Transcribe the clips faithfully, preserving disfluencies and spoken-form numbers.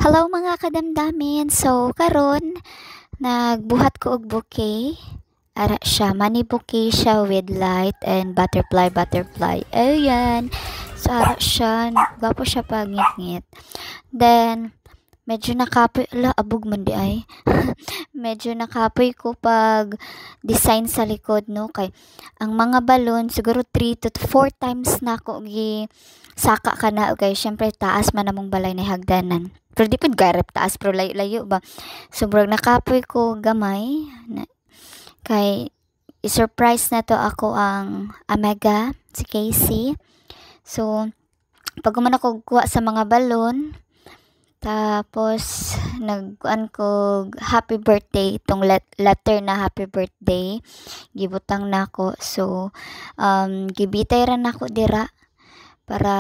Hello mga kadamdamin. So karon nagbuhat ko og bouquet. Ara siya, money bouquet siya with light and butterfly butterfly. Ayan. So ara siya, gwapo siya pangit-ngit. Then medyo nakapoy, ala abog man di ay. Medyo nakapoy ko pag design sa likod no kay ang mga balon siguro three to four times na ako gi saka ka na okay syempre taas man namong balay na hagdanan pero di pud garep taas pero layo-layo ba sobrang nakapoy ko gamay na, kay i-surprise na to ako ang amaga si Casey. So pag man ako kuha sa mga balon tapos nagkuan ko happy birthday itong let letter na happy birthday gibutang nako. So um gibitay ra nako dira para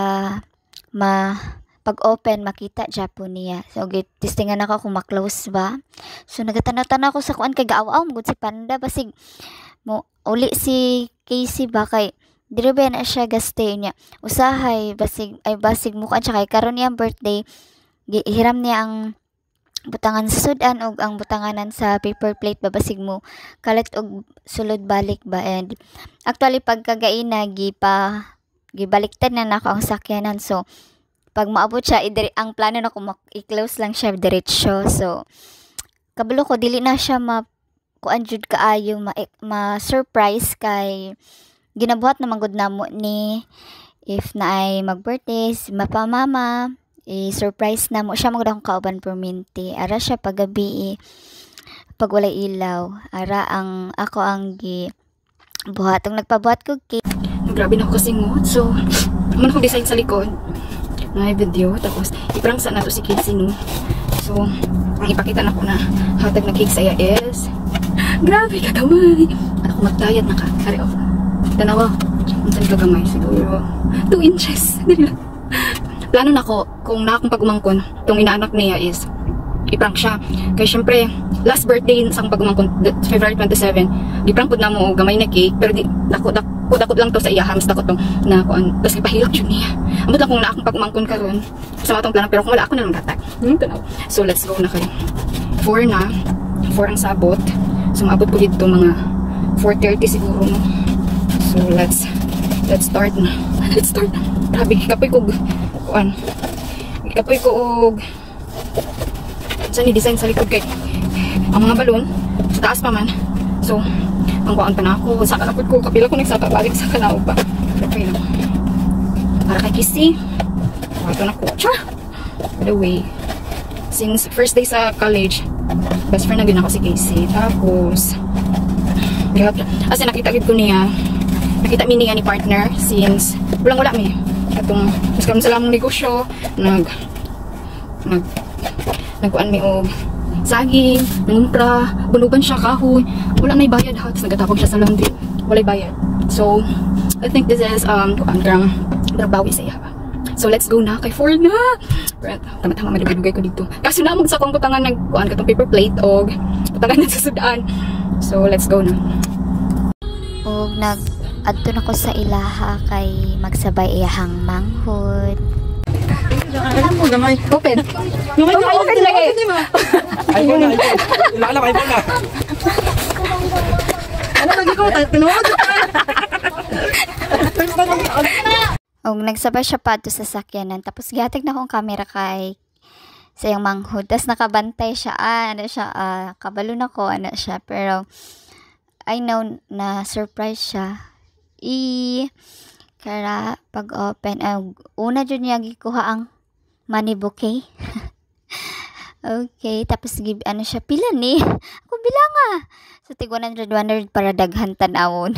ma pag-open makita Japon niya. So gitistingan ako kung ma-close ba. So nagatanaw-tanaw ko sa kuan kay gaaw-aw mo si Panda basig mo uli si Casey ba kay dire ba na siya gaste niya. Usahay basig ay basig mo kan siya kay karon niyang birthday hiram niya ang butangan sa sudan og ang butanganan sa paper plate babasig mo kalit og sulod balik ba. And actually pagkagaina gipa gibaliktad na nako ang sakyanan. So pag maabot siya idiri, ang plano na ko i-close lang siya diretso. So kabalo ko dili na siya ma kuan jud kaayo ma, ma surprise kay ginabuhat na manggod namo ni if na ay mag birthday mapamama i-surprise na mo siya mo akong kauban perminti ara siya paggabi eh, pag walay ilaw ara ang ako ang gi buhatong nagpabuhat ko cake. Grabe na ako kasingot. So man akong design sa likod na video tapos iprank sa nato si Casey no. So ang ipakita na ko na hatag na cake sa iya is grabe kagamay ako magdayat na ka ari oh tanawa ang tanong kagamay siguro two inches plano na ko kung na akong pag-umangkon itong inaanak niya is i-prank siya kaya syempre last birthday sa akong pag-umangkon February twenty-seven di-prank po na mo gamay na cake pero di dako dako dako lang to sa iya hams dako tong na kuan tapos ipahilak jud niya amot lang kung na akong pag-umangkon karon sa matong plano pero kung wala ako na lang gatag hmm, tanaw. So let's go na kay four na four ang sabot so maabot ko dito mga four thirty siguro no. So let's let's start na let's start grabe kapoy ko kuan kapoy ko og sa ni design sa likod kay ang mga balon sa taas pa man. So ang kuan pa na ako sa kalapot ko kapila ko nagsaka balik sa kanaw pa okay na para kay Kissy ito na ko cha by the way since first day sa college best friend na gina ko si Casey tapos grabe as nakita gid ko niya nakita mi niya ni partner since walang wala mi atong mas karon sa lamang negosyo nag nag nagkuan mi og saging ngumpra bunugan siya kahoy wala nay bayad ha tapos nagatabog siya sa laundry walay bayad. So I think this is um kuan karang trabawi sa iya. So let's go na kay four na right tama-tama madugay ko dito kasi namog sa kong butangan nagkuan katong paper plate og butangan sa sudan. So let's go na Og nag adto na ko sa ilaha kay magsabay iyahang manghod. alam mo gamay open gamay ko open lagi ay ko na ilala kay ko na ano lagi ko tinuod Og nagsabay siya pa sa sakyanan tapos gihatag na akong camera kay sa iyang manghod tapos nakabantay siya ah, ano siya ah, kabalo na ko ano siya pero I know na surprise siya i kara pag open uh, una jud niya gikuha ang money bouquet. Okay tapos give ano siya pila ni ako bilang ah so tig one hundred one hundred para daghan tan-awon.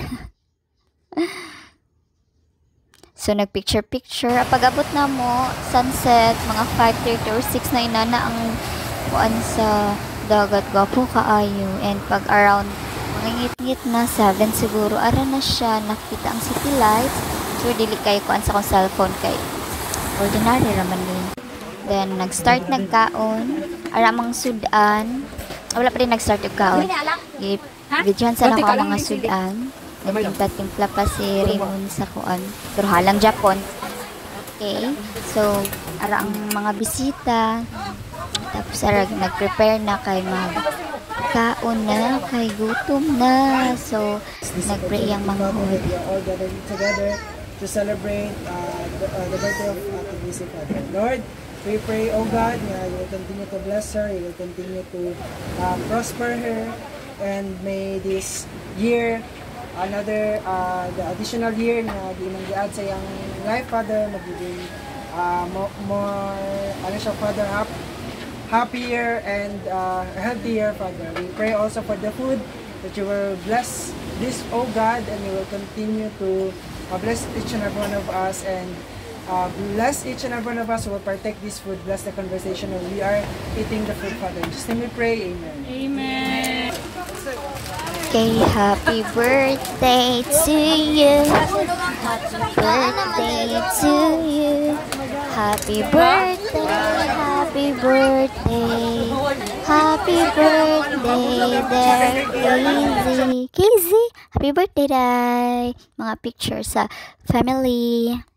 So nag picture picture pag abot na mo sunset mga five thirty or six na inana ang kuan sa dagat gwapo kaayo and pag around ngit-ngit na seven siguro ara na siya nakita ang city lights. So dili kay kuan sa akong cellphone kay ordinary raman ni. Then nag-start nagkaon ara mang sudan wala pa rin nag-start og kaon gidyan sa nako ang mga sudan nagtimpla-timpla pa si Raymond sa kuan pero halang Japon. Okay so ara ang mga bisita Tapos arag nag-prepare na kay mag kaon na, kay gutom na. So, nag-pray ang mga We are all gathered together to celebrate uh, the, uh, the birthday of Ate Gracie, Father. Lord, we pray, oh God, na you will continue to bless her, you will continue to uh, prosper her, and may this year, another, uh, the additional year na di man gi-add sa iyang life, Father, magiging uh, more, more, ano siya, Father, happy, happier and uh, healthier, Father. We pray also for the food, that you will bless this, oh God, and you will continue to uh, bless each and every one of us, and uh, bless each and every one of us who will partake this food. Bless the conversation when we are eating the food, Father. In Jesus' name we pray, amen. Amen. Okay, happy birthday to you. Happy birthday to you. Happy birthday, happy birthday. Happy birthday, dear Casey. Casey, happy birthday, day. Mga pictures sa family.